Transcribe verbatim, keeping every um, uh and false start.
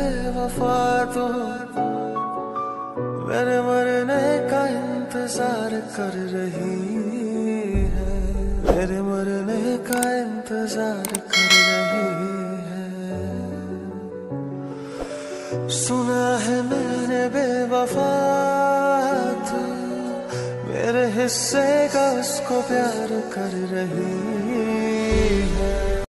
बेवफा तो मेरे मरने का इंतजार कर रही है, मेरे मरने का इंतजार कर रही है। सुना है मैंने बेवफा तू मेरे हिस्से का उसको प्यार कर रही है।